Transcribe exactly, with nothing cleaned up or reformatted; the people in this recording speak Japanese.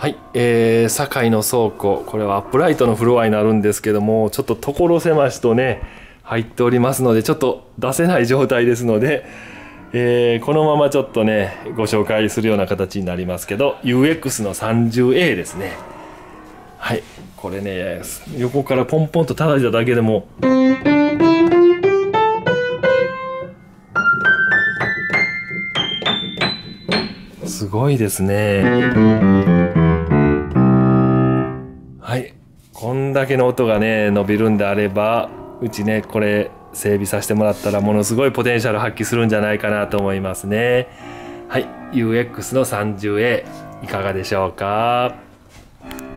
はい、えー、堺の倉庫、これはアップライトのフロアになるんですけども、ちょっと所狭しとね入っておりますので、ちょっと出せない状態ですので、えー、このままちょっとねご紹介するような形になりますけど、 ユーエックス の さんじゅうエー ですね。はい、これね横からポンポンと叩いただけでもすごいですね。はい、こんだけの音がね伸びるんであれば、うちねこれ整備させてもらったらものすごいポテンシャル発揮するんじゃないかなと思いますね。はい、ユーエックス の さんじゅうエー いかがでしょうか。